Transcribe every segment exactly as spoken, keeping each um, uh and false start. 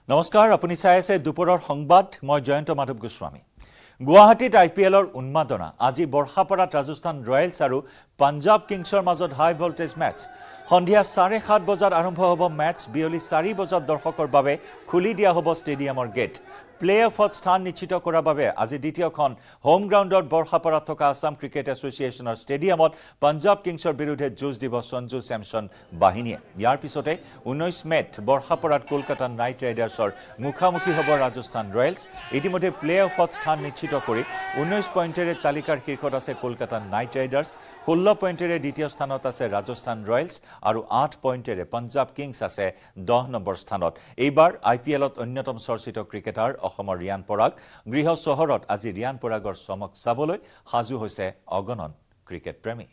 নমস্কাৰ আপুনি চাই আছে দুপৰৰ সংবাদ মই জয়ন্ত মাধৱ গোস্বামী গুৱাহাটীত আইপিএলৰ উন্মাদনা আজি বৰ্ষাপাৰাত ৰাজস্থান ৰয়েলছ আৰু পাঞ্জাব কিংছৰ মাজত হাই ভোল্টেজ মেচ সন্ধিয়া চাৰে সাত বজাত আৰম্ভ হ'ব মেচ বিয়লি চাৰি বজাত দৰ্শকৰ বাবে খুলি দিয়া হ'ব ষ্টেডিয়ামৰ গেট প্লে অফত স্থান নিশ্চিত কৰাৰ বাবে আজি দ্বিতীয়খন হোম গ্ৰাউণ্ডত বৰ্ষাপাৰাত থকা আসাম ক্ৰিকেট এছ'চিয়েশ্যনৰ ষ্টেডিয়ামত পাঞ্জাব কিংছৰ বিৰুদ্ধে যুঁজ দিব সঞ্জু চেমছন বাহিনীয়ে ইয়াৰ পিছতে ঊনৈশ মেত বৰ্ষাপাৰাত কলকাতা নাইট ৰাইডাৰ্ছৰ মুখামুখি হ'ব ৰাজস্থান ৰয়েলছ ইতিমধ্যে প্লে অফত স্থান নিশ্চিত কৰি ঊনৈশ পইণ্টেৰে তালিকাৰ শীৰ্ষত আছে কলকাতা নাইট ৰাইডাৰ্ছ ষোল্ল পইণ্টেৰে দ্বিতীয় স্থানত আছে ৰাজস্থান ৰয়েলছ আৰু আঠ পইণ্টেৰে পাঞ্জাব কিংছ আছে দহ নম্বৰ স্থানত এইবাৰ আইপিএলত অন্যতম চৰ্চিত ক্ৰিকেটাৰ অসমৰ ৰিয়ান পৰাগ গৃহ চহৰত আজি ৰিয়ান পৰাগৰ চমক চাবলৈ সাজু হৈছে অগণন ক্ৰিকেট প্ৰেমী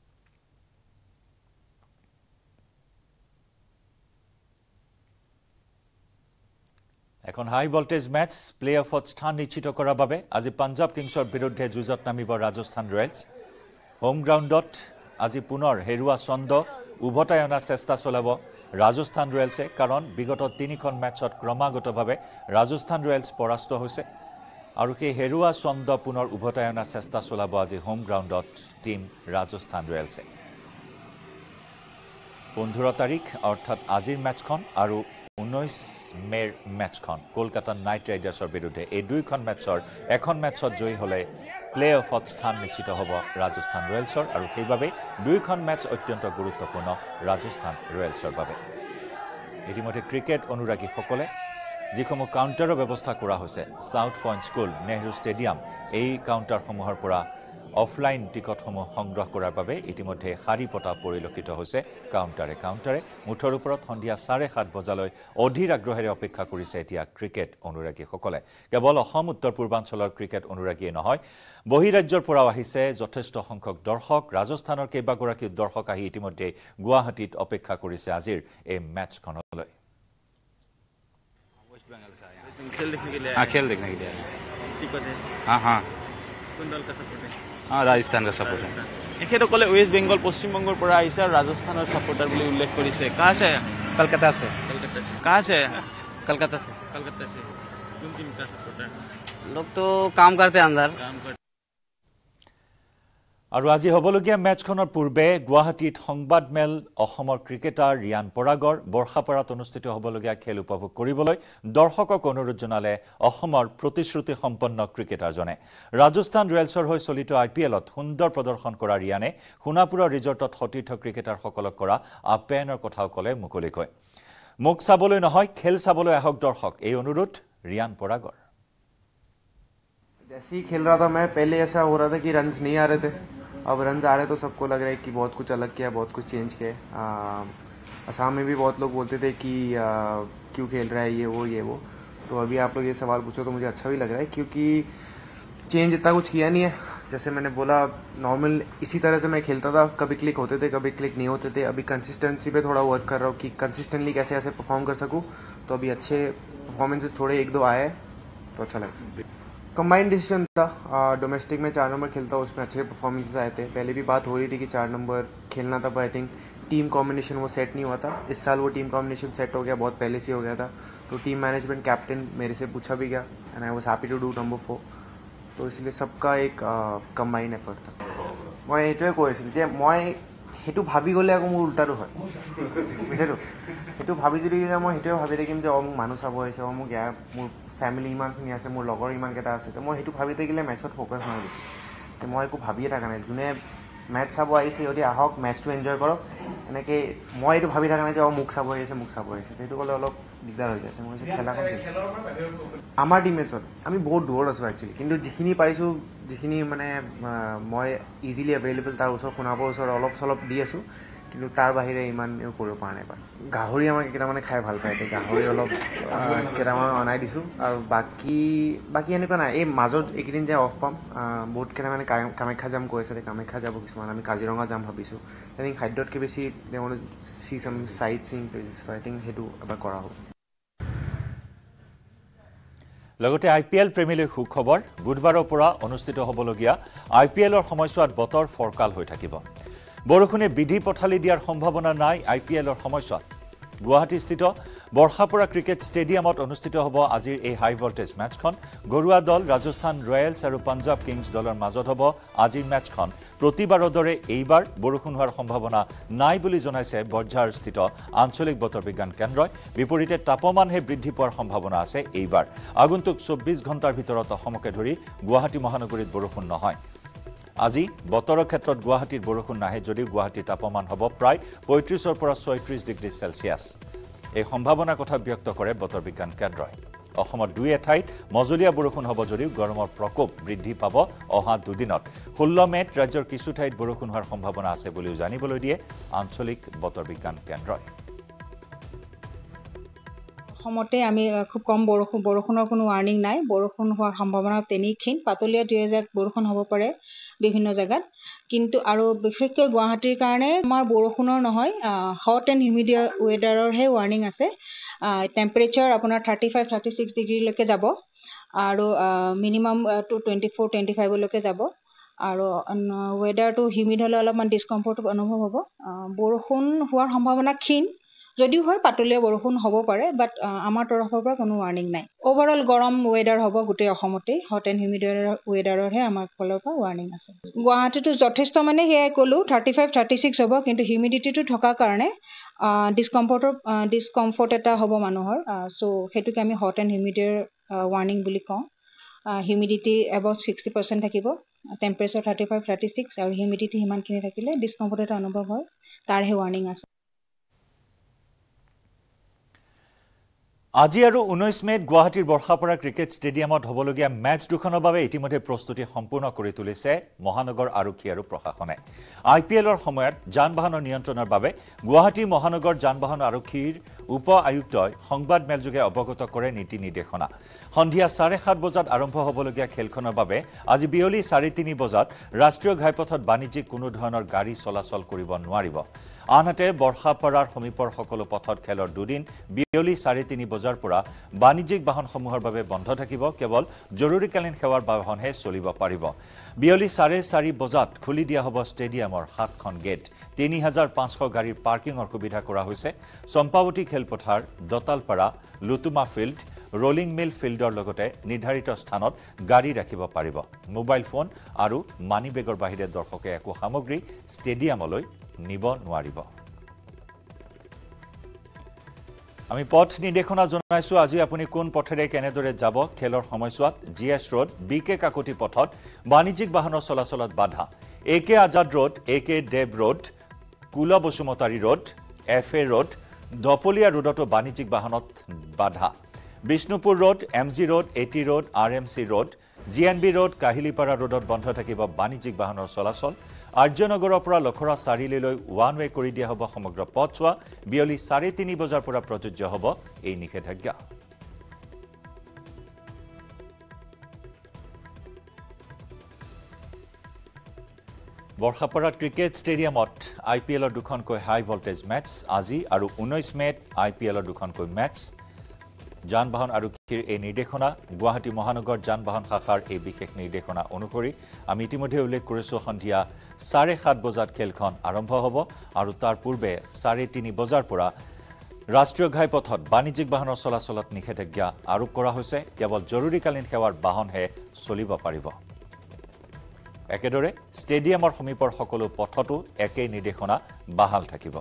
এখন হাই ভোল্টেজ মেচ প্লে অফত স্থান নিশ্চিত কৰাৰ বাবে আজি পাঞ্জাব কিংছৰ বিৰুদ্ধে যুঁজত নামিব ৰাজস্থান ৰয়েলছ হোম গ্ৰাউণ্ডত আজি পুনৰ হেৰুৱা ছন্দ উভতাই অনাৰ চেষ্টা চলাব ৰাজস্থান ৰয়েলছে কাৰণ বিগত তিনিখন মেচত ক্ৰমাগতভাৱে ৰাজস্থান ৰয়েলছ পৰাস্ত হৈছে আৰু সেই হেৰুৱা ছন্দ পুনৰ উভতাই অনাৰ চেষ্টা চলাব আজি হোম গ্ৰাউণ্ডত টিম ৰাজস্থান ৰয়েলছে পোন্ধৰ তাৰিখ অৰ্থাৎ আজিৰ মেচখন আৰু ঊনৈশ মেৰ মেচখন কলকাতা নাইট ৰাইডাৰ্ছৰ বিৰুদ্ধে এই দুইখন মেচৰ এখন মেচত জয়ী হ'লে প্লে অফত স্থান নিশ্চিত হ'ব ৰাজস্থান ৰয়েলছৰ আৰু সেইবাবে দুইখন মেচ অত্যন্ত গুৰুত্বপূৰ্ণ ৰাজস্থান ৰয়েলছৰ বাবে ইতিমধ্যে ক্ৰিকেট অনুৰাগীসকলে যিসমূহ কাউণ্টাৰৰ ব্যৱস্থা কৰা হৈছে South Point School Nehru stadium এই কাউণ্টাৰসমূহৰ পৰা অফলাইন টিকটসমূহ সংগ্ৰহ কৰাৰ বাবে ইতিমধ্যে শাৰী পতা পৰিলক্ষিত হৈছে কাউণ্টাৰে কাউণ্টাৰে মুঠৰ ওপৰত সন্ধিয়া চাৰে সাত বজালৈ অধীৰ আগ্ৰহেৰে অপেক্ষা কৰিছে এতিয়া ক্ৰিকেট অনুৰাগীসকলে কেৱল অসম উত্তৰ পূৰ্বাঞ্চলৰ ক্ৰিকেট অনুৰাগীয়ে নহয় বহিৰাজ্যৰ পৰাও আহিছে যথেষ্ট সংখ্যক দৰ্শক ৰাজস্থানৰ কেইবাগৰাকী দৰ্শক আহি ইতিমধ্যে গুৱাহাটীত অপেক্ষা কৰিছে আজিৰ এই মেচখনলৈ खेल देखने के लिए हाँ हाँ हाँ राजस्थान का सपोर्ट है তেখেতসকলে ৱেষ্ট বেংগল পশ্চিমবংগৰ পৰা আহিছে আৰু ৰাজস্থানৰ সাপোৰ্টাৰ বুলি উল্লেখ কৰিছে कहाँ से कलकत्ता से कहाँ से कलकत्ता से कलकत्ता से किन किन का सपोर्टर लोग तो काम करते हैं अंदर काम करते আৰু আজি হ'বলগীয়া মেচখনৰ পূৰ্বে গুৱাহাটীত সংবাদমেল অসমৰ ক্ৰিকেটাৰ ৰিয়ান পৰাগৰ বৰ্ষাপাৰাত অনুষ্ঠিত হ'বলগীয়া খেল উপভোগ কৰিবলৈ দৰ্শকক অনুৰোধ জনালে অসমৰ প্ৰতিশ্ৰুতি সম্পন্ন ক্ৰিকেটাৰজনে ৰাজস্থান ৰয়েলছৰ হৈ চলিত আইপিএলত সুন্দৰ প্ৰদৰ্শন কৰা ৰিয়ানে সোণাপুৰৰ ৰিজৰ্টত সতীৰ্থ ক্ৰিকেটাৰসকলক কৰা আপ্যায়নৰ কথাও ক'লে মুকলিকৈ মুখ চাবলৈ নহয় খেল চাবলৈ আহক দৰ্শক এই অনুৰোধ ৰিয়ান পৰাগৰ जैसे ही खेल रहा था मैं पहले ऐसा हो रहा था कि रन्स नहीं आ रहे थे अब रन्स आ रहे तो सबको लग रहा है कि बहुत कुछ अलग किया बहुत कुछ चेंज किया असम में भी बहुत लोग बोलते थे कि आ, क्यों खेल रहा है ये वो ये वो तो अभी आप लोग ये सवाल पूछो तो मुझे अच्छा भी लग रहा है क्योंकि चेंज इतना कुछ किया नहीं है जैसे मैंने बोला नॉर्मल इसी तरह से मैं खेलता था कभी क्लिक होते थे कभी क्लिक नहीं होते थे अभी कंसिस्टेंसी पे थोड़ा वर्क कर रहा हूँ कि कंसिस्टेंटली कैसे ऐसे परफॉर्म कर सकूँ तो अभी अच्छे परफॉर्मेंसेस थोड़े एक दो आए तो अच्छा लगा कंबाइंड डिसीजन था डोमेस्टिक में चार नंबर खेलता उसमें अच्छे परफॉर्मेंसेस आए थे पहले भी बात हो रही थी कि चार नंबर खेलना था पर आई थिंक टीम कॉम्बिनेशन वो सेट नहीं हुआ था इस साल वो टीम कॉम्बिनेशन सेट हो गया बहुत पहले से हो गया था तो टीम मैनेजमेंट कैप्टन मेरे से पूछा भी गया and I was happy to do number four तो इसलिए सबका एक कंबाइंड एफर्ट था मैं এইটোৱে কৈছিলোঁ যে মই সেইটো ভাবি গ'লে আকৌ মোৰ উল্টাটো হয় বুজিছোঁ সেইটো ভাবি যদি যে মই সেইটোৱে ভাবি থাকিম যে অ মোক মানুহ চাব আহিছে অ মোক ইয়াৰ মোৰ ফ্যামিলি ইমানখিনি আছে মোৰ লগৰ ইমানকেইটা আছে তো মই সেইটো ভাবি থাকিলে মেচত ফ'কাছ নহয় বেছি তো মই একো ভাবিয়ে থকা নাই যোনে মেচ চাব আহিছে যদি আহক মেচটো এনজয় কৰক এনেকৈ মই এইটো ভাবি থকা নাই যে অ মোক চাব আহিছে মোক চাব আহিছে সেইটো ক'লে অলপ দিগদাৰ হৈ যায় মই খেলাখন আমাৰ টিমমেটছত আমি বহুত দূৰত আছোঁ একচুৱেলি কিন্তু যিখিনি পাৰিছোঁ যিখিনি মানে মই ইজিলি এভেইলেবল তাৰ ওচৰত সোণাপুৰৰ ওচৰত অলপ চলপ দি আছোঁ কিন্তু তাৰ বাহিৰে ইমান কৰিব পৰা নাই গাহৰি আমাক কেইটামানে খাই ভাল পায় এতিয়া গাহৰি অলপ কেইটামান অনাই দিছোঁ আৰু বাকী বাকী এনেকুৱা নাই এই মাজত এইকেইদিন যে অফ পাম বহুত কেইটামানে কামাখ্যা যাম কৈ আছে কামাখ্যা যাব কিছুমান আমি কাজিৰঙা যাম ভাবিছোঁ আই থিংক খাদ্যতকৈ বেছি তেওঁলোকে চি চাম চাইট চিং প্লেচেছ আই থিংক সেইটো এবাৰ কৰা হ'ব লগতে আইপিএল প্ৰেমীলৈ সুখবৰ বুধবাৰৰ পৰা অনুষ্ঠিত হ'বলগীয়া আইপিএলৰ সময়ছোৱাত বতৰ ফৰকাল হৈ থাকিব বৰষুণে বিধি পথালি দিয়াৰ সম্ভাৱনা নাই আইপিএলৰ সময়ছোৱাত গুৱাহাটীস্থিত বৰ্ষাপুৰা ক্ৰিকেট ষ্টেডিয়ামত অনুষ্ঠিত হ'ব আজিৰ এই হাই ভল্টেজ মেচখন গৰুৱা দল ৰাজস্থান ৰয়েলছ আৰু পাঞ্জাব কিংছ দলৰ মাজত হ'ব আজিৰ মেচখন প্ৰতিবাৰৰ দৰে এইবাৰ বৰষুণ হোৱাৰ সম্ভাৱনা নাই বুলি জনাইছে বৰঝাৰস্থিত আঞ্চলিক বতৰ বিজ্ঞান কেন্দ্ৰই বিপৰীতে তাপমানহে বৃদ্ধি পোৱাৰ সম্ভাৱনা আছে এইবাৰ আগন্তুক চৌব্বিছ ঘণ্টাৰ ভিতৰত অসমকে ধৰি গুৱাহাটী মহানগৰীত বৰষুণ নহয় আজি বতৰৰ ক্ষেত্ৰত গুৱাহাটীৰ বৰষুণ নাহে যদিও গুৱাহাটীৰ তাপমান হ'ব প্ৰায় পঁয়ত্ৰিছৰ পৰা ছয়ত্ৰিছ ডিগ্ৰী চেলছিয়াছ এই সম্ভাৱনাৰ কথা ব্যক্ত কৰে বতৰ বিজ্ঞান কেন্দ্ৰই অসমত দুই এঠাইত মজলীয়া বৰষুণ হ'ব যদিও গৰমৰ প্ৰকোপ বৃদ্ধি পাব অহা দুদিনত ষোল্ল মে'ত ৰাজ্যৰ কিছু ঠাইত বৰষুণ হোৱাৰ সম্ভাৱনা আছে বুলিও জানিবলৈ দিয়ে আঞ্চলিক বতৰ বিজ্ঞান কেন্দ্ৰই অসমতে আমি খুব কম বৰষুণ বৰষুণৰ কোনো ৱাৰ্নিং নাই বৰষুণ হোৱাৰ সম্ভাৱনা তেনেই ক্ষীণ পাতলীয়া দুই এজাক বৰষুণ হ'ব পাৰে বিভিন্ন জেগাত কিন্তু আৰু বিশেষকৈ গুৱাহাটীৰ কাৰণে আমাৰ বৰষুণৰ নহয় হট এণ্ড হিউমিড ৱেডাৰৰহে ৱাৰ্নিং আছে টেম্পাৰেচাৰ আপোনাৰ থাৰ্টি ফাইভ থাৰ্টি ছিক্স ডিগ্ৰীলৈকে যাব আৰু minimum two twenty four twenty ফাইভলৈকে যাব আৰু ৱেডাৰটো হিউমিড হ'লে অলপমান ডিছকমফৰ্ট অনুভৱ হ'ব বৰষুণ হোৱাৰ সম্ভাৱনা ক্ষীণ যদিও হয় পাতলীয়া বৰষুণ হ'ব পাৰে বাট আমাৰ তৰফৰ পৰা কোনো ৱাৰ্নিং নাই অভাৰঅল গৰম ৱেডাৰ হ'ব গোটেই অসমতে হট এণ্ড হিউমিড ৱেডাৰৰহে আমাৰ ফালৰ পৰা ৱাৰ্নিং আছে গুৱাহাটীটো যথেষ্ট মানে সেয়াই ক'লোঁ থাৰ্টি ফাইভ থাৰ্টি ছিক্স হ'ব কিন্তু হিউমিডিটিটো থকাৰ কাৰণে ডিছকমফৰ্টৰ ডিছকমফৰ্ট এটা হ'ব মানুহৰ চ' সেইটোকে আমি হট এণ্ড হিউমিডৰ ৱাৰ্নিং বুলি কওঁ হিউমিডিটি এবাউট ছিক্সটি পাৰ্চেণ্ট থাকিব temperature thirty five thirty six আৰু হিউমিডিটি সিমানখিনি থাকিলে ডিছকমফৰ্ট এটা অনুভৱ হয় তাৰহে ৱাৰ্নিং আছে আজি আৰু ঊনৈছ মে'ত গুৱাহাটীৰ বৰ্ষাপুৰা ক্ৰিকেট ষ্টেডিয়ামত হ'বলগীয়া মেচ দুখনৰ বাবে ইতিমধ্যে প্ৰস্তুতি সম্পূৰ্ণ কৰি তুলিছে মহানগৰ আৰক্ষী আৰু প্ৰশাসনে আই পি এলৰ সময়ত যান বাহনৰ নিয়ন্ত্ৰণৰ বাবে গুৱাহাটী মহানগৰ যান বাহন আৰক্ষীৰ উপ আয়ুক্তই সংবাদ মেলযোগে অৱগত কৰে নীতি নিৰ্দেশনা সন্ধিয়া চাৰে সাত বজাত আৰম্ভ হ'বলগীয়া খেলখনৰ বাবে আজি বিয়লি চাৰে তিনি বজাত ৰাষ্ট্ৰীয় ঘাইপথত বাণিজ্যিক কোনো ধৰণৰ গাড়ী চলাচল কৰিব নোৱাৰিব আনহাতে বৰ্ষাপাৰাৰ সমীপৰ সকলো পথত খেলৰ দুদিন বিয়লি চাৰে তিনি বজাৰ পৰা বাণিজ্যিক বাহনসমূহৰ বাবে বন্ধ থাকিব কেৱল জৰুৰীকালীন সেৱাৰ বাহনহে চলিব পাৰিব বিয়লি চাৰে চাৰি বজাত খুলি দিয়া হ'ব ষ্টেডিয়ামৰ সাতখন গেট তিনি হাজাৰ পাঁচশ গাড়ীৰ পাৰ্কিঙৰ সুবিধা কৰা হৈছে চম্পাৱতী খেলপথাৰ দতালপাৰা লুতুমা ফিল্ড ৰোলিং মিল ফিল্ডৰ লগতে নিৰ্ধাৰিত স্থানত গাড়ী ৰাখিব পাৰিব মোবাইল ফোন আৰু মানি বেগৰ বাহিৰে দৰ্শকে একো সামগ্ৰী ষ্টেডিয়ামলৈ নিব নোৱাৰিব আমি পথ নিৰ্দেশনা জনাইছো আজি আপুনি কোন পথেৰে কেনেদৰে যাব খেলৰ সময়ছোৱাত G S road B K Kakati পথত বাণিজ্যিক বাহনৰ চলাচলত বাধা A K Azad road A K Dev road Kula Basumatari road F A road Dapliya ৰোডতো বাণিজ্যিক বাহনত বাধা Bishnupur road M G road A T road R M C road G N B road Kahilipara ৰোডত বন্ধ থাকিব বাণিজ্যিক বাহনৰ চলাচল আৰ্যনগৰৰ পৰা লখৰা চাৰিআলিলৈ ওৱান ৱে কৰি দিয়া হ'ব সমগ্ৰ পথছোৱা বিয়লি চাৰে তিনি বজাৰ পৰা প্ৰযোজ্য হ'ব এই নিষেধাজ্ঞা বৰ্ষাপাৰা ক্ৰিকেট ষ্টেডিয়ামত আই পি এলৰ দুখনকৈ হাই ভল্টেজ মেচ আজি আৰু ঊনৈছ মে'ত আই পি এলৰ দুখনকৈ মেচ যান বাহন আৰক্ষীৰ এই নিৰ্দেশনা গুৱাহাটী মহানগৰ যান বাহন শাখাৰ এই বিশেষ নিৰ্দেশনা অনুসৰি আমি ইতিমধ্যে উল্লেখ কৰিছোঁ সন্ধিয়া চাৰে সাত বজাত খেলখন আৰম্ভ হ'ব আৰু তাৰ পূৰ্বে চাৰে তিনি বজাৰ পৰা ৰাষ্ট্ৰীয় ঘাইপথত বাণিজ্যিক বাহনৰ চলাচলত নিষেধাজ্ঞা আৰোপ কৰা হৈছে কেৱল জৰুৰীকালীন সেৱাৰ বাহনহে চলিব পাৰিব একেদৰে ষ্টেডিয়ামৰ সমীপৰ সকলো পথতো একেই নিৰ্দেশনা বাহাল থাকিব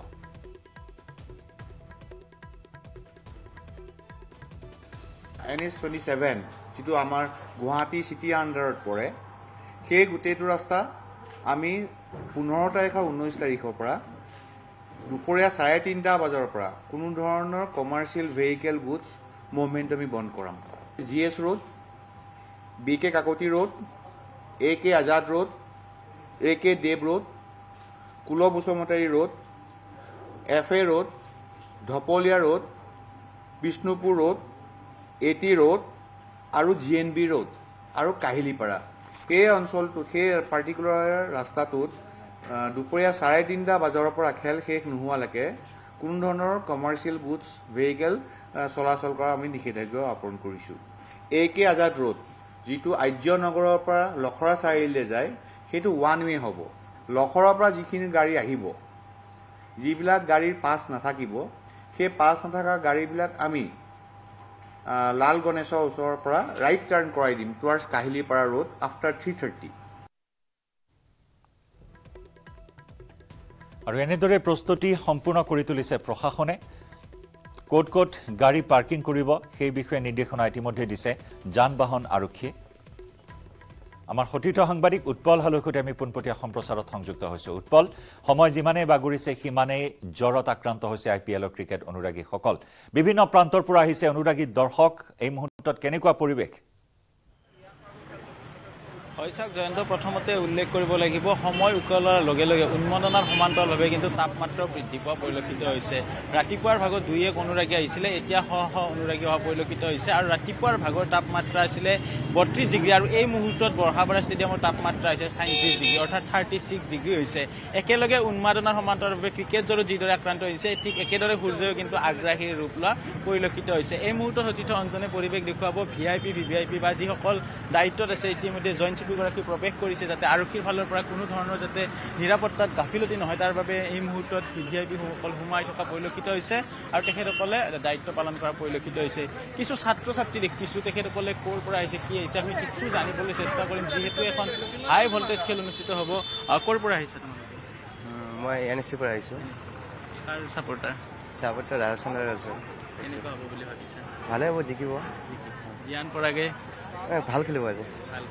এন এইচ টুৱেণ্টি ছেভেন যিটো আমাৰ গুৱাহাটী চিটি আণ্ডাৰত পৰে সেই গোটেইটো ৰাস্তা আমি পোন্ধৰ তাৰিখ আৰু ঊনৈছ তাৰিখৰ পৰা দুপৰীয়া চাৰে তিনিটা বজাৰ পৰা কোনো ধৰণৰ কমাৰ্চিয়েল ভেহিকেল গুডছ মুভমেণ্ট আমি বন্ধ কৰাম G S road B K Kakati road A K Azad road A K Dev road Kul Basumatari road F A road Dhapliya road Bishnupur road A T road আৰু জি এন বি ৰোড আৰু কাহিলিপাৰা সেই অঞ্চলটোত সেই পাৰ্টিকুলাৰ ৰাস্তাটোত দুপৰীয়া চাৰে তিনিটা বজাৰ পৰা খেল শেষ নোহোৱালৈকে কোনো ধৰণৰ কমাৰ্চিয়েল গুডছ ভেহিকেল চলাচল কৰা আমি নিষেধাজ্ঞা আৰোপ কৰিছোঁ এ কে আজাদ ৰোড যিটো আৰ্যনগৰৰ পৰা লখৰা চাৰিআলিলৈ যায় সেইটো ওৱান ৱে হ'ব লখৰাৰ পৰা যিখিনি গাড়ী আহিব যিবিলাক গাড়ীৰ পাছ নাথাকিব সেই পাছ নথকা গাড়ীবিলাক আমি লাল গণেশৰ ওচৰৰ পৰা ৰাইট টাৰ্ণ কৰাই দিম towards Kahilipara road after three thirty. আৰু এনেদৰে প্ৰস্তুতি সম্পূৰ্ণ কৰি তুলিছে প্ৰশাসনে। ক'ত ক'ত গাড়ী পাৰ্কিং কৰিব সেই বিষয়ে নিৰ্দেশনা ইতিমধ্যে দিছে যান বাহন আৰক্ষীয়ে। আমাৰ সতীৰ্থ সাংবাদিক উৎপল হালৈৰ সৈতে আমি পোনপটীয়া সম্প্ৰচাৰত সংযুক্ত হৈছোঁ। উৎপল, সময় যিমানেই বাগৰিছে সিমানেই জ্বৰত আক্ৰান্ত হৈছে আই পি এলৰ ক্ৰিকেট অনুৰাগীসকল। বিভিন্ন প্ৰান্তৰ পৰা আহিছে অনুৰাগী দৰ্শক। এই মুহূৰ্তত কেনেকুৱা পৰিৱেশ? হয় চাওক জয়ন্ত, প্ৰথমতে উল্লেখ কৰিব লাগিব সময় উকলাৰ লগে লগে উন্মাদনাৰ সমান্তৰালভাৱে কিন্তু তাপমাত্ৰা বৃদ্ধি পোৱা পৰিলক্ষিত হৈছে। ৰাতিপুৱাৰ ভাগত দুই এক অনুৰাগী আহিছিলে, এতিয়া শ শ অনুৰাগী অহা পৰিলক্ষিত হৈছে। আৰু ৰাতিপুৱাৰ ভাগৰ তাপমাত্ৰা আছিলে বত্ৰিছ ডিগ্ৰী আৰু এই মুহূৰ্তত বৰষাপাৰা ষ্টেডিয়ামৰ তাপমাত্ৰা হৈছে ছয়ত্ৰিছ ডিগ্ৰী অৰ্থাৎ থাৰ্টি ছিক্স ডিগ্ৰী হৈছে। একেলগে উন্মাদনাৰ সমান্তৰালভাৱে ক্ৰিকেট জৰো যিদৰে আক্ৰান্ত হৈছে ঠিক একেদৰে সূৰ্যও কিন্তু আগ্ৰাহীৰ ৰূপ লোৱা পৰিলক্ষিত হৈছে। এই মুহূৰ্তত সতীৰ্থ অঞ্জনে পৰিৱেশ দেখুৱাব V I P V V I P বা যিসকল দায়িত্বত আছে ইতিমধ্যে জইণ্ট গৰাকী প্ৰৱেশ কৰিছে যাতে আৰক্ষীৰ ফালৰ পৰা কোনো ধৰণৰ যাতে নিৰাপত্তাত গাফিলতি নহয় তাৰ বাবে এই মুহূৰ্তত ভি ভি আই পিসকল সোমাই থকা পৰিলক্ষিত হৈছে আৰু তেখেতসকলে দায়িত্ব পালন কৰা পৰিলক্ষিত হৈছে। কিছু ছাত্ৰ ছাত্ৰী দেখিছোঁ, তেখেতসকলে ক'ৰ পৰা আহিছে কি আহিছে আমি কিছু জানিবলৈ চেষ্টা কৰিম যিহেতু এখন হাই ভল্টেজ খেল অনুষ্ঠিত হ'ব। ক'ৰ পৰা আহিছে তোমালোকে? মই এন এছ চিৰ পৰা আহিছোঁ। কাৰ ছাপৰ্টাৰ? Supporter Rajasthan Royals. কেনেকুৱা হ'ব বুলি ভাবিছা? ভালে হ'ব, জিকিব। জ্ঞান পৰাগে ভাল খেলিব আজি।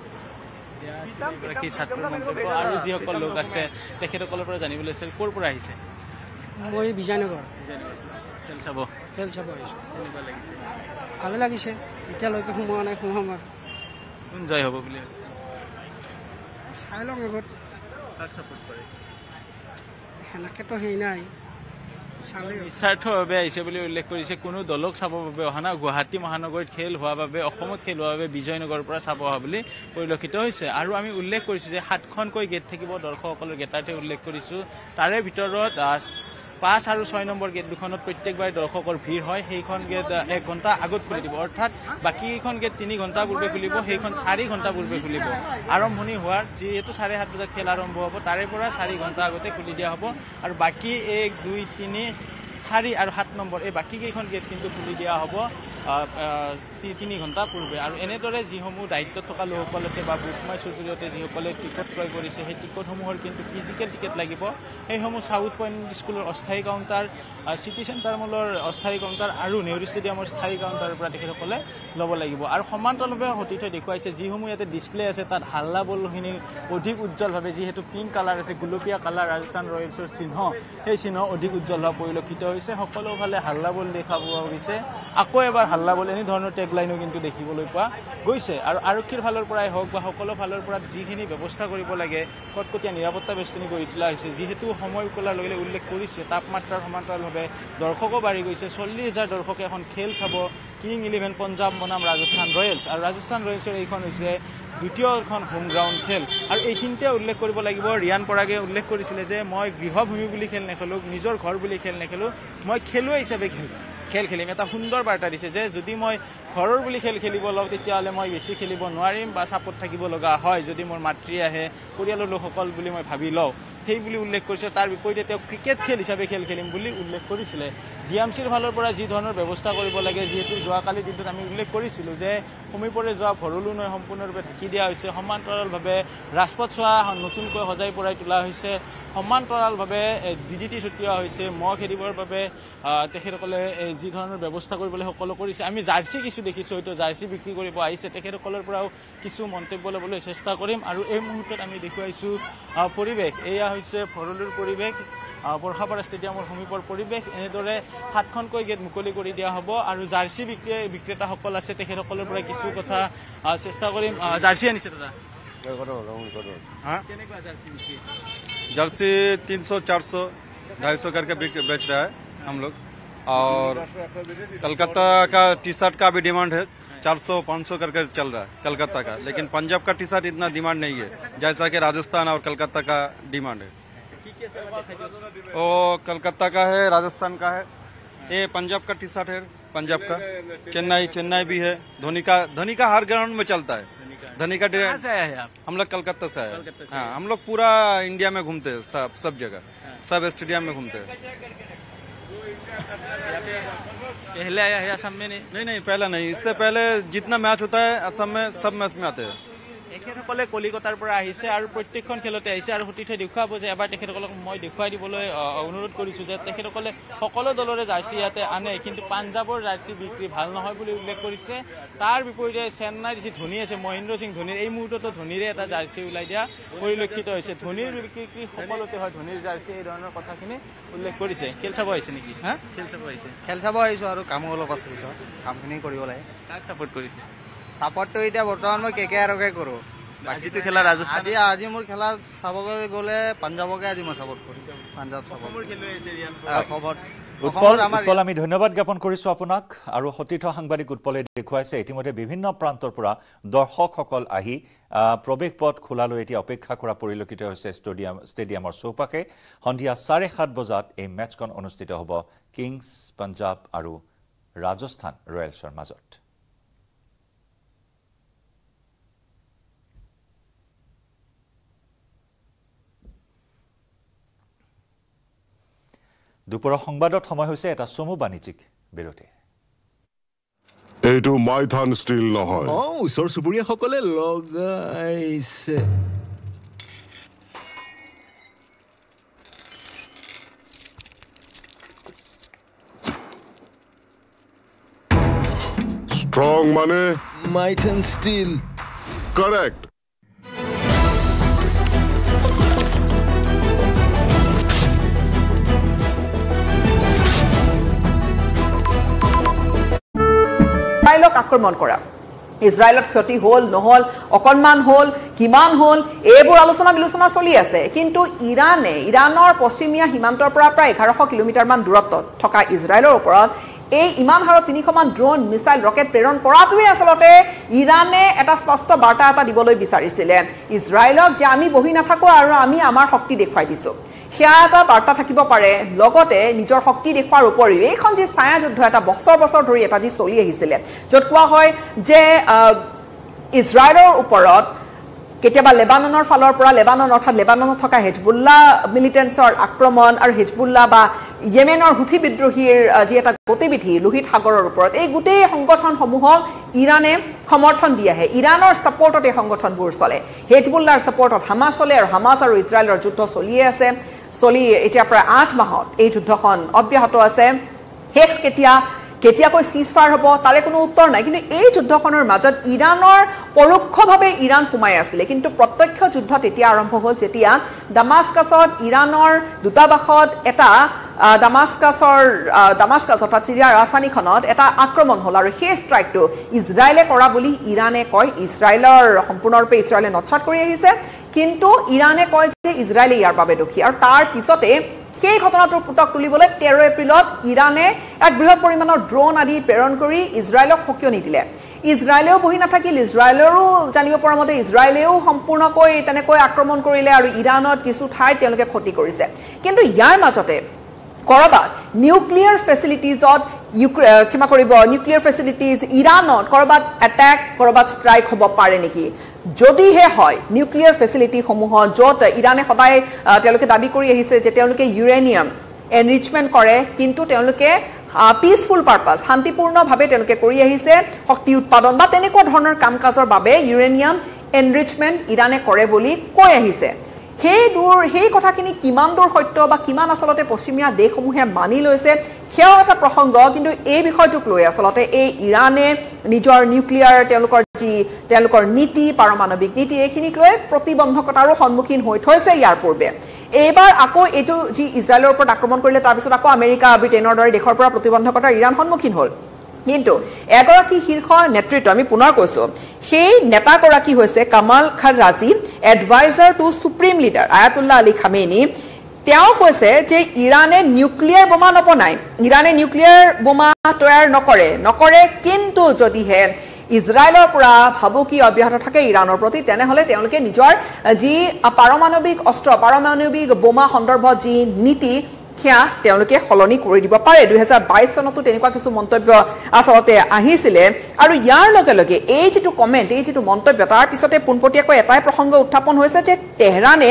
এগৰাকী ছাত্ৰৰ মন্তব্য আৰু যিসকল লোক আছে তেখেতসকলৰ পৰা জানিবলৈ আছে। ক'ৰ পৰা আহিছে? মই বিজয়নগৰ। খেল চাব খেল চাব আহিছোঁ। কেনেকুৱা লাগিছে? ভালে লাগিছে, এতিয়ালৈকে সোমোৱা নাই, সোমাম আৰু। কোন জয় হ'ব বুলি ভাবিছে? চাই লওঁ এবাৰ। কাক ছাপোৰ্ট কৰে? সেনেকেতো হেৰি নাই, নিস্বাৰ্থভাৱে আহিছে বুলি উল্লেখ কৰিছে। কোনো দলক চাবৰ বাবে অহা নাই, গুৱাহাটী মহানগৰীত খেল হোৱাৰ বাবে অসমত খেল হোৱাৰ বাবে বিজয়নগৰৰ পৰা চাব অহা বুলি পৰিলক্ষিত হৈছে। আৰু আমি উল্লেখ কৰিছোঁ যে সাতখনকৈ গেট থাকিব দৰ্শকসকলৰ গেটাৰ্থে উল্লেখ কৰিছোঁ। তাৰে ভিতৰত পাঁচ আৰু ছয় নম্বৰ গেট দুখনত প্ৰত্যেকবাৰে দৰ্শকৰ ভিৰ হয়। সেইখন গেট এক ঘণ্টা আগত খুলি দিব, অৰ্থাৎ বাকীকেইখন গেট তিনি ঘণ্টা পূৰ্বে খুলিব, সেইখন চাৰি ঘণ্টা পূৰ্বে খুলিব। আৰম্ভণি হোৱাৰ যিহেতু চাৰে সাত বজাত খেল আৰম্ভ হ'ব তাৰে পৰা চাৰি ঘণ্টা আগতে খুলি দিয়া হ'ব আৰু বাকী এক দুই তিনি চাৰি আৰু সাত নম্বৰ এই বাকীকেইখন গেট কিন্তু খুলি দিয়া হ'ব তিনি ঘণ্টা পূৰ্বে। আৰু এনেদৰে যিসমূহ দায়িত্বত থকা লোকসকল আছে বা বুক মাই শ্ব'ৰ জৰিয়তে যিসকলে টিকট ক্ৰয় কৰিছে সেই টিকটসমূহৰ কিন্তু ফিজিকেল টিকেট লাগিব। সেইসমূহ চাউথ পইণ্ট স্কুলৰ অস্থায়ী কাউণ্টাৰ, চিটি চেণ্টাৰ মলৰ অস্থায়ী কাউণ্টাৰ আৰু নেহৰু ষ্টেডিয়ামৰ স্থায়ী কাউণ্টাৰৰ পৰা তেখেতসকলে ল'ব লাগিব। আৰু সমান্তৰালভাৱে সতীৰ্থই দেখুৱাইছে যিসমূহ ইয়াতে ডিছপ্লে আছে তাত হাল্লা বলখিনি অধিক উজ্জ্বলভাৱে, যিহেতু পিংক কালাৰ আছে, গোলপীয়া কালাৰ ৰাজস্থান ৰয়েলছৰ চিহ্ন, সেই চিহ্ন অধিক উজ্জ্বল হোৱা পৰিলক্ষিত হৈছে। সকলোফালে হাল্লা বল দেখা পোৱা গৈছে। আকৌ এবাৰ হাল্লা বল এনে ধৰণৰ টেগলাইনো কিন্তু দেখিবলৈ পোৱা গৈছে। আৰু আৰক্ষীৰ ফালৰ পৰাই হওক বা সকলো ফালৰ পৰা যিখিনি ব্যৱস্থা কৰিব লাগে কটকটীয়া নিৰাপত্তা বেষ্টনী গঢ়ি তোলা হৈছে। যিহেতু সময় উকলাৰ লগে লগে উল্লেখ কৰিছে তাপমাত্ৰাৰ সমান্তৰালভাৱে দৰ্শকো বাঢ়ি গৈছে। চল্লিছ হাজাৰ দৰ্শকে এখন খেল চাব কিং ইলেভেন পঞ্জাৱ বনাম ৰাজস্থান ৰয়েলছ। আৰু ৰাজস্থান ৰয়েলছৰ এইখন হৈছে দ্বিতীয়খন হোম গ্ৰাউণ্ড খেল। আৰু এইখিনিতে উল্লেখ কৰিব লাগিব, ৰিয়ান পৰাগে উল্লেখ কৰিছিলে যে মই গৃহভূমি বুলি খেল নেখেলোঁ, নিজৰ ঘৰ বুলি খেল নেখেলোঁ, মই খেলুৱৈ হিচাপে খেল খেল খেলিম। এটা সুন্দৰ বাৰ্তা দিছে যে যদি মই ঘৰৰ বুলি খেল খেলিব লওঁ তেতিয়াহ'লে মই বেছি খেলিব নোৱাৰিম বা চাপত থাকিব লগা হয় যদি মোৰ মাতৃ আহে, পৰিয়ালৰ লোকসকল বুলি মই ভাবি লওঁ, সেই বুলি উল্লেখ কৰিছে। তাৰ বিপৰীতে তেওঁ ক্ৰিকেট খেল হিচাপে খেল খেলিম বুলি উল্লেখ কৰিছিলে। জি এম চিৰ ফালৰ পৰা যি ধৰণৰ ব্যৱস্থা কৰিব লাগে, যিহেতু যোৱাকালিৰ দিনটোত আমি উল্লেখ কৰিছিলোঁ যে সমীপৰে যোৱা ভৰলু নৈ সম্পূৰ্ণৰূপে ঢাকি দিয়া হৈছে, সমান্তৰালভাৱে ৰাজপথ চোৱা নতুনকৈ সজাই পৰাই তোলা হৈছে, সমান্তৰালভাৱে ডি ডি টি ছটিওৱা হৈছে, মহ খেদিবৰ বাবে তেখেতসকলে যি ধৰণৰ ব্যৱস্থা কৰিবলৈ সকলো কৰিছে। আমি জাৰ্চি কিছু দেখিছোঁ, হয়তো জাৰ্চি বিক্ৰী কৰিব আহিছে, তেখেতসকলৰ পৰাও কিছু মন্তব্য ল'বলৈ চেষ্টা কৰিম। আৰু এই মুহূৰ্তত আমি দেখুৱাইছোঁ পৰিৱেশ, এয়া হৈছে ভৰলুৰ পৰিৱেশ, বৰষাপাৰা ষ্টেডিয়ামৰ সমীপৰ পৰিৱেশ। এনেদৰে সাতখনকৈ গেট মুকলি কৰি দিয়া হ'ব আৰু জাৰ্চি বিক্ৰী বিক্ৰেতাসকল আছে তেখেতসকলৰ পৰা কিছু কথা চেষ্টা কৰিম। জাৰ্চি আনিছে দাদা? जर्सी तीन सौ चार सौ ढाई सौ करके बेच रहा है हम लोग। और कलकत्ता का टी शर्ट का भी डिमांड है, चार सौ पाँच सौ करके चल रहा है कलकत्ता का, लेकिन पंजाब का टी शर्ट इतना डिमांड नहीं है जैसा कि राजस्थान और कलकत्ता का डिमांड है। वो कलकत्ता का है, राजस्थान का है, ये पंजाब का टी शर्ट है, पंजाब का, चेन्नई चेन्नई भी है, धोनी का धोनी का हर ग्राउंड में चलता है। धनी का कहाँ से आया है आप? हम लोग कलकत्ता से आए। हाँ, हम लोग पूरा इंडिया में घूमते हैं, सब सब जगह, सब स्टेडियम में घूमते हैं। पहले आया है असम में नहीं नहीं नहीं पहले नहीं, इससे पहले जितना मैच होता है असम में सब मैच में आते हैं। তেখেতসকলে কলিকতাৰ পৰা আহিছে আৰু প্ৰত্যেকখন খেলতে আহিছে আৰু সতীৰ্থে দেখুৱাব যে এবাৰ তেখেতসকলক মই দেখুৱাই দিবলৈ অনুৰোধ কৰিছোঁ যে তেখেতসকলে সকলো দলৰে জাৰ্চি ইয়াতে আনে, কিন্তু পাঞ্জাৱৰ জাৰ্চি বিক্ৰী ভাল নহয় বুলি উল্লেখ কৰিছে। তাৰ বিপৰীতে চেন্নাইৰ যি ধোনী আছে মহেন্দ্ৰ সিং ধোনীৰ এই মুহূৰ্ততো ধোনীৰে এটা জাৰ্চি ওলাই দিয়া পৰিলক্ষিত হৈছে। ধোনীৰ বিক্ৰী সকলোতে হয়, ধোনীৰ জাৰ্চি এই ধৰণৰ কথাখিনি উল্লেখ কৰিছে। খেল চাব আহিছে নেকি? হা খেল চাব আহিছে? খেল চাব আহিছোঁ আৰু কামো অলপ আছে, কামখিনি কৰিব লাগে। কাক ছাপোৰ্ট কৰিছে? ছাপোৰ্টটো এতিয়া বৰ্তমান মই কে কে আৰকে কৰোঁ। আজিতো খেলা ৰাজস্থান, আজি আজি মোৰ খেলা চাবলৈ গ'লে পাঞ্জাৱকে আজি মই ছাপোৰ্ট কৰিম। পাঞ্জাৱ ছাপোৰ্ট উৎপল উৎপল আমি ধন্যবাদ জ্ঞাপন কৰিছোঁ আপোনাক। আৰু সতীৰ্থ সাংবাদিক উৎপলে দেখুৱাইছে ইতিমধ্যে বিভিন্ন প্ৰান্তৰ পৰা দৰ্শকসকল আহি প্ৰৱেশ পথ খোলালৈ এতিয়া অপেক্ষা কৰা পৰিলক্ষিত হৈছে ষ্টেডিয়াম ষ্টেডিয়ামৰ চৌপাশে। সন্ধিয়া চাৰে সাত বজাত এই মেচখন অনুষ্ঠিত হ'ব কিংছ পাঞ্জাৱ আৰু ৰাজস্থান ৰয়েলছৰ মাজত। দুপৰৰ সংবাদত সময় হৈছে এটা চমু বাণিজ্যিক বিৰতিৰ। এইটো মাইথান ষ্টিল নহয়, অ ওচৰ চুবুৰীয়াসকলে লগাইছে। ষ্ট্ৰং মানে মাইথান ষ্টিল। কাৰেক্ট। ইসরায়েলক আক্রমণ করা, ইসরায়েলত ক্ষতি হল নহল, অকণমান হল, কিমান হল, এইবোৰ আলোচনা বিলোচনা চলি আছে। কিন্তু ইৰাণে ইৰাণৰ পশ্চিমীয়া সীমান্তৰ পৰা প্ৰায় এঘাৰশ কিলোমিটাৰমান দূৰত্বত থকা ইজৰাইলৰ ওপৰত এই ইমান হাৰত তিনিশমান ড্ৰোন মিছাইল ৰকেট প্ৰেৰণ কৰাটোৱে আচলতে ইৰাণে এটা স্পষ্ট বাৰ্তা এটা দিবলৈ বিচাৰিছিলে ইজৰাইলক, যে আমি বহি নাথাকো আৰু আমি আমাৰ শক্তি দেখুৱাই দিছোঁ। সেয়া এটা বাৰ্তা থাকিব পাৰে। লগতে নিজৰ শক্তি দেখুৱাৰ উপৰিও এইখন যি ছায়া যুদ্ধ এটা বছৰ বছৰ ধৰি এটা যি চলি আহিছিলে, য'ত কোৱা হয় যে ইজৰাইলৰ ওপৰত কেতিয়াবা লেবাননৰ ফালৰ পৰা লেবানন অৰ্থাৎ লেবাননত থকা হেজবুল্লাহ মিলিটেন্টছৰ আক্ৰমণ আৰু হেজবুল্লাহ বা য়েমেনৰ হুথি বিদ্ৰোহীৰ যি এটা গতিবিধি লোহিত সাগৰৰ ওপৰত, এই গোটেই সংগঠনসমূহক ইৰাণে সমৰ্থন দি আহে। ইৰাণৰ ছাপৰ্টত এই সংগঠনবোৰ চলে, হেজবুল্লাহৰ ছাপৰ্টত হামাছ চলে আৰু হামাছ আৰু ইজৰাইলৰ যুদ্ধ চলিয়ে আছে। চলি এতিয়া প্ৰায় আঠ মাহত এই যুদ্ধখন অব্যাহত আছে। শেষ কেতিয়া কেতিয়াকৈ চিজ ফায়াৰ হ'ব তাৰে কোনো উত্তৰ নাই। কিন্তু এই যুদ্ধখনৰ মাজত ইৰাণৰ পৰোক্ষভাৱে ইৰাণ সোমাই আছিলে, কিন্তু প্ৰত্যক্ষ যুদ্ধ তেতিয়া আৰম্ভ হ'ল যেতিয়া দামাস্কাছত ইৰাণৰ দূতাবাসত এটা দামাস্কাছৰ দামাস্কাছ অৰ্থাৎ চিৰিয়াৰ ৰাজধানীখনত এটা আক্ৰমণ হ'ল আৰু সেই ষ্ট্ৰাইকটো ইজৰাইলে কৰা বুলি ইৰাণে কয়। ইজৰাইলৰ সম্পূৰ্ণৰূপে ইজৰাইলে নৎসাত কৰি আহিছে, কিন্তু ইৰাণে কয় যে ইজৰাইলে ইয়াৰ বাবে দোষী। আৰু তাৰ পিছতে সেই ঘটনাটোৰ পুতক তুলিবলৈ তেৰ এপ্ৰিলত ইৰাণে এক বৃহৎ পৰিমাণৰ ড্ৰোন আদি প্ৰেৰণ কৰি ইজৰাইলক সকিয়নি দিলে। ইজৰাইলেও বহি নাথাকিল, ইজৰাইলৰো জানিব পৰা মতে ইজৰাইলেও সম্পূৰ্ণকৈ তেনেকৈ আক্ৰমণ কৰিলে আৰু ইৰাণত কিছু ঠাইত তেওঁলোকে ক্ষতি কৰিছে। কিন্তু ইয়াৰ মাজতে কৰবাত নিউক্লিয়াৰ ফেচিলিটিজত ক্ষমা কৰিব নিউক্লিয়াৰ ফেচিলিটিজ ইৰাণত কৰবাত এটেক কৰবাত ষ্ট্ৰাইক হ'ব পাৰে নেকি? যদিহে হয় নিউক্লিয়াৰ ফেচিলিটিসমূহত, য'ত ইৰাণে সদায় তেওঁলোকে দাবী কৰি আহিছে যে তেওঁলোকে ইউৰেনিয়াম এনৰিচমেণ্ট কৰে, কিন্তু তেওঁলোকে পিচফুল পাৰ্পাছ শান্তিপূৰ্ণভাৱে তেওঁলোকে কৰি আহিছে শক্তি উৎপাদন বা তেনেকুৱা ধৰণৰ কাম কাজৰ বাবে ইউৰেনিয়াম এনৰিচমেণ্ট ইৰাণে কৰে বুলি কৈ আহিছে। সেই দূৰ সেই কথাখিনি কিমান দূৰ সত্য বা কিমান আচলতে পশ্চিমীয়া দেশসমূহে মানি লৈছে সেয়াও এটা প্ৰসংগ। কিন্তু এই বিষয়টোক লৈ আচলতে এই ইৰাণে নিজৰ নিউক্লিয়াৰ তেওঁলোকৰ যি তেওঁলোকৰ নীতি পাৰমাণৱিক নীতি এইখিনিক লৈ প্ৰতিবন্ধকতাৰো সন্মুখীন হৈ থৈছে ইয়াৰ পূৰ্বে। এইবাৰ আকৌ এইটো যি ইজৰাইলৰ ওপৰত আক্ৰমণ কৰিলে তাৰপিছত আকৌ আমেৰিকা ব্ৰিটেইনৰ দৰে দেশৰ পৰা প্ৰতিবন্ধকতাৰ ইৰাণ সন্মুখীন হ'ল। কিন্তু এগৰাকী শীৰ্ষ নেতৃত্ব আমি পুনৰ কৈছোঁ, সেই নেতাগৰাকী হৈছে Kamal Kharrazi, adviser to supreme leader Ayatollah Ali Khamenei. তেওঁ কৈছে যে ইৰাণে নিউক্লিয়াৰ বোমা নবনায়, ইৰাণে নিউক্লিয়াৰ বোমা তৈয়াৰ নকৰে নকৰে কিন্তু যদিহে ইজৰাইলৰ পৰা ভাবুকি অব্যাহত থাকে ইৰাণৰ প্ৰতি, তেনেহ'লে তেওঁলোকে নিজৰ যি পাৰমাণৱিক অস্ত্ৰ পাৰমাণৱিক বোমা সন্দৰ্ভত যি নীতি সেয়া তেওঁলোকে সলনি কৰি দিব পাৰে। দুহেজাৰ বাইছ চনতো তেনেকুৱা কিছু মন্তব্য আচলতে আহিছিলে। আৰু ইয়াৰ লগে লগে এই যিটো কমেণ্ট এই যিটো মন্তব্য তাৰ পিছতে পোনপটীয়াকৈ এটাই প্ৰসংগ উত্থাপন হৈছে যে তেহৰানে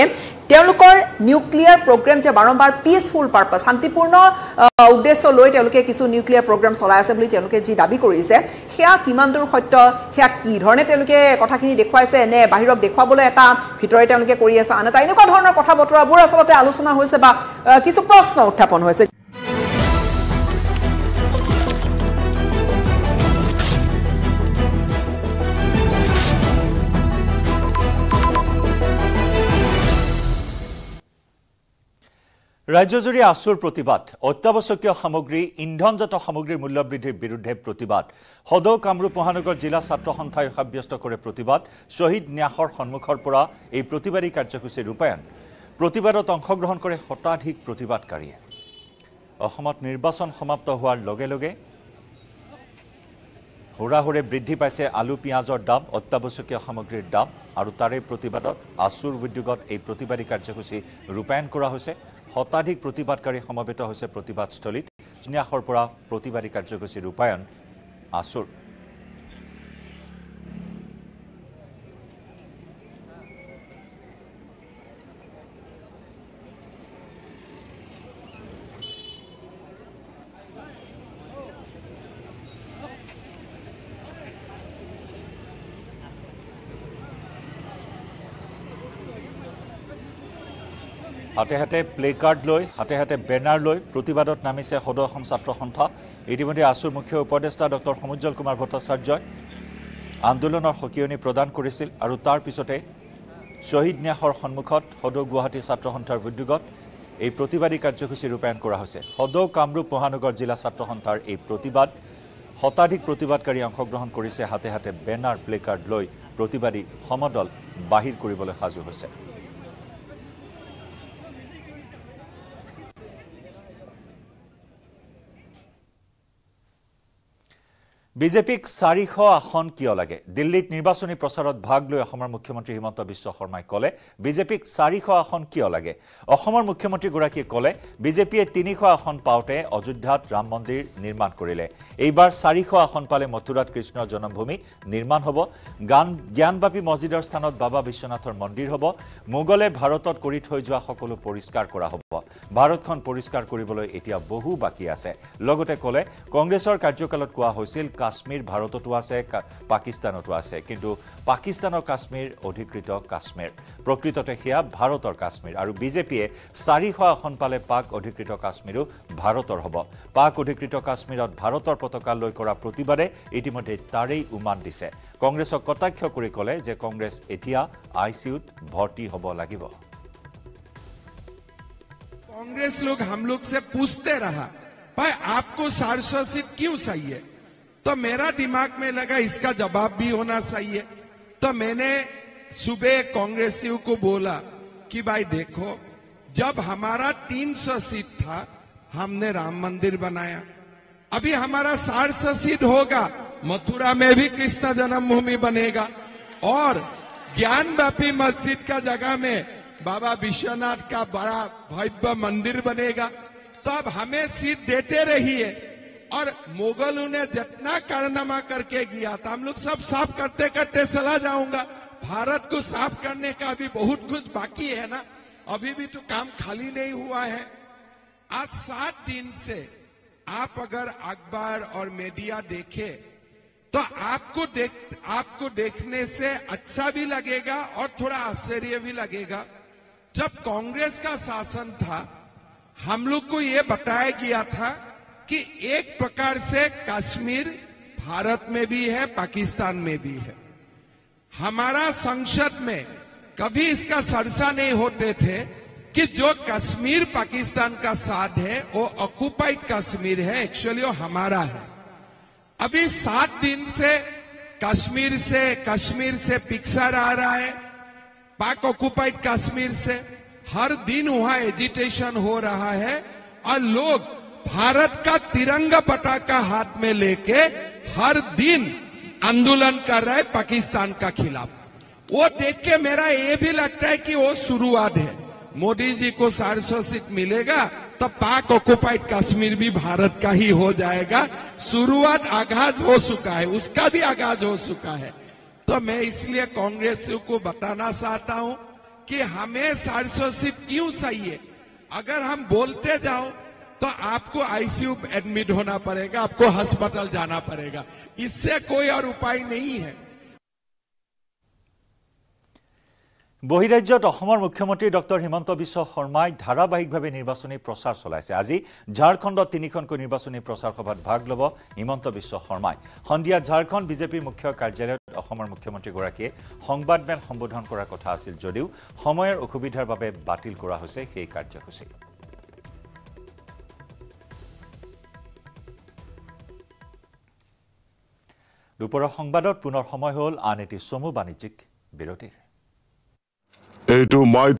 তেওঁলোকৰ নিউক্লিয়াৰ প্ৰগ্ৰেম যে বাৰম্বাৰ পিচফুল পাৰপাছ শান্তিপূৰ্ণ উদ্দেশ্য লৈ তেওঁলোকে কিছু নিউক্লিয়াৰ প্ৰগ্ৰেম চলাই আছে বুলি তেওঁলোকে যি দাবী কৰিছে সেয়া কিমান দূৰ সত্য সেয়া কি ধৰণে তেওঁলোকে কথাখিনি দেখুৱাইছে নে বাহিৰক দেখুৱাবলৈ এটা ভিতৰে তেওঁলোকে কৰি আছে আন এটা এনেকুৱা ধৰণৰ কথা বতৰাবোৰ আচলতে আলোচনা হৈছে বা কিছু প্ৰশ্ন উত্থাপন হৈছে ৰাজ্যজুৰি আসুৰ প্ৰতিবাদ অত্যাৱশ্যকীয় সামগ্ৰী ইন্ধনজাত সামগ্ৰীৰ মূল্য বৃদ্ধিৰ বিৰুদ্ধে প্ৰতিবাদ সদৌ কামৰূপ মহানগৰ জিলা ছাত্ৰ সন্থাই সাব্যস্ত কৰে প্ৰতিবাদ শহীদ ন্যাসৰ সন্মুখৰ পৰা এই প্ৰতিবাদী কাৰ্যসূচী ৰূপায়ণ প্ৰতিবাদত অংশগ্ৰহণ কৰে শতাধিক প্ৰতিবাদকাৰীয়ে অসমত নিৰ্বাচন সমাপ্ত হোৱাৰ লগে লগে হুৰাহুৰে বৃদ্ধি পাইছে আলু পিঁয়াজৰ দাম অত্যাৱশ্যকীয় সামগ্ৰীৰ দাম আৰু তাৰে প্ৰতিবাদত আসুৰ উদ্যোগত এই প্ৰতিবাদী কাৰ্যসূচী ৰূপায়ণ কৰা হৈছে শতাধিক প্ৰতিবাদকাৰী সমবেত হৈছে প্ৰতিবাদস্থলীত ন্যাসৰ পৰা প্ৰতিবাদী কাৰ্যসূচী ৰূপায়ণ আসুৰ হাতে হাতে প্লে কাৰ্ড লৈ হাতে হাতে বেনাৰ লৈ প্ৰতিবাদত নামিছে সদৌ অসম ছাত্ৰ সন্থা ইতিমধ্যে আসুৰ মুখ্য উপদেষ্টা ডক্টৰ সমুজ্জ্বল কুমাৰ ভট্টাচাৰ্যই আন্দোলনৰ সকিয়নি প্ৰদান কৰিছিল আৰু তাৰ পিছতে শহীদ ন্যাসৰ সন্মুখত সদৌ গুৱাহাটী ছাত্ৰ সন্থাৰ উদ্যোগত এই প্ৰতিবাদী কাৰ্যসূচী ৰূপায়ণ কৰা হৈছে সদৌ কামৰূপ মহানগৰ জিলা ছাত্ৰ সন্থাৰ এই প্ৰতিবাদ শতাধিক প্ৰতিবাদকাৰী অংশগ্ৰহণ কৰিছে হাতে হাতে বেনাৰ প্লে কাৰ্ড লৈ প্ৰতিবাদী সমদল বাহিৰ কৰিবলৈ সাজু হৈছে বিজেপিক চাৰিশ আসন কিয় লাগে দিল্লীত নিৰ্বাচনী প্ৰচাৰত ভাগ লৈ অসমৰ মুখ্যমন্ত্ৰী হিমন্ত বিশ্ব শৰ্মাই ক'লে বিজেপিক চাৰিশ আসন কিয় লাগে অসমৰ মুখ্যমন্ত্ৰীগৰাকীয়ে ক'লে বিজেপিয়ে তিনিশ আসন পাওঁতে অযোধ্যাত ৰাম মন্দিৰ নিৰ্মাণ কৰিলে এইবাৰ চাৰিশ আসন পালে মথুৰাত কৃষ্ণৰ জন্মভূমি নিৰ্মাণ হ'ব গান জ্ঞানবাপী মছজিদৰ স্থানত বাবা বিশ্বনাথৰ মন্দিৰ হ'ব মোগলে ভাৰতত কৰি থৈ যোৱা সকলো পৰিষ্কাৰ কৰা হ'ব ভাৰতখন পৰিষ্কাৰ কৰিবলৈ এতিয়া বহু বাকী আছে লগতে ক'লে কংগ্ৰেছৰ কাৰ্যকালত কোৱা হৈছিল কাশ্মীৰ ভাৰততো আছে পাকিস্তানতো আছে কিন্তু পাকিস্তানৰ কাশ্মীৰ অধিকৃত কাশ্মীৰ প্ৰকৃততে সেয়া ভাৰতৰ কাশ্মীৰ আৰু বিজেপিয়ে চাৰিশ আসন পালে পাক অধিকৃত কাশ্মীৰো ভাৰতৰ হ'ব পাক অধিকৃত কাশ্মীৰত ভাৰতৰ পতাকা লৈ কৰা প্ৰতিবাদে ইতিমধ্যে তাৰেই উমান দিছে কংগ্ৰেছক কটাক্ষ কৰি ক'লে যে কংগ্ৰেছ এতিয়া আই চি ইউত ভৰ্তি হ'ব লাগিব कांग्रेस लोग हम लोग से पूछते रहा भाई आपको चार सौ सीट क्यों चाहिए तो मेरा दिमाग में लगा इसका जवाब भी होना चाहिए तो मैंने सुबह कांग्रेसियों को बोला कि भाई देखो जब हमारा तीन सौ सीट था हमने राम मंदिर बनाया अभी हमारा चार सौ सीट होगा मथुरा में भी कृष्ण जन्मभूमि बनेगा और ज्ञानव्यापी मस्जिद का जगह में बाबा विश्वनाथ का बड़ा भव्य मंदिर बनेगा तो अब हमें सीट देते रहिए और मुगलों ने जितना कारनामा करके गया था हम लोग सब साफ करते करते चला जाऊंगा भारत को साफ करने का अभी बहुत कुछ बाकी है ना अभी भी तो काम खाली नहीं हुआ है आज सात दिन से आप अगर अखबार और मीडिया देखे तो आपको देख आपको देखने से अच्छा भी लगेगा और थोड़ा आश्चर्य भी लगेगा जब कांग्रेस का शासन था हम लोग को ये बताया गया था कि एक प्रकार से कश्मीर भारत में भी है पाकिस्तान में भी है हमारा संसद में कभी इसका चर्चा नहीं होते थे कि जो कश्मीर पाकिस्तान का साथ है वो ऑक्युपाइड कश्मीर है एक्चुअली वो हमारा है अभी सात दिन से कश्मीर से कश्मीर से पिक्चर आ रहा है पाक ऑक्युपाइड कश्मीर से हर दिन वहां एजिटेशन हो रहा है और लोग भारत का तिरंगा पताका हाथ में लेके हर दिन आंदोलन कर रहे पाकिस्तान का खिलाफ वो देख के मेरा ये भी लगता है कि वो शुरुआत है मोदी जी को चार सौ सीट मिलेगा तो पाक ऑक्युपाइड कश्मीर भी भारत का ही हो जाएगा शुरुआत आगाज हो चुका है उसका भी आगाज हो चुका है तो मैं इसलिए कांग्रेस को बताना चाहता हूं कि हमें साढ़े सौ सीट क्यों चाहिए। अगर हम बोलते जाओ तो आपको आईसीयू एडमिट होना पड़ेगा, आपको अस्पताल जाना पड़ेगा, इससे कोई और उपाय नहीं है। বহিৰাজ্যত অসমৰ মুখ্যমন্ত্ৰী ডক্টৰ হিমন্ত বিশ্ব শৰ্মাই ধাৰাবাহিকভাৱে নিৰ্বাচনী প্ৰচাৰ চলাইছে। আজি ঝাৰখণ্ডত তিনিখনকৈ নিৰ্বাচনী প্ৰচাৰ সভাত ভাগ ল'ব হিমন্ত বিশ্ব শৰ্মাই। সন্ধিয়া ঝাৰখণ্ড বিজেপিৰ মুখ্য কাৰ্যালয়ত অসমৰ মুখ্যমন্ত্ৰীগৰাকীয়ে সংবাদমেল সম্বোধন কৰাৰ কথা আছিল যদিও সময়ৰ অসুবিধাৰ বাবে বাতিল কৰা হৈছে সেই কাৰ্যসূচী। দুপৰৰ সংবাদত পুনৰ সময় হ'ল আন এটি চমু বাণিজ্যিক বিৰতিৰ। এইটো মাই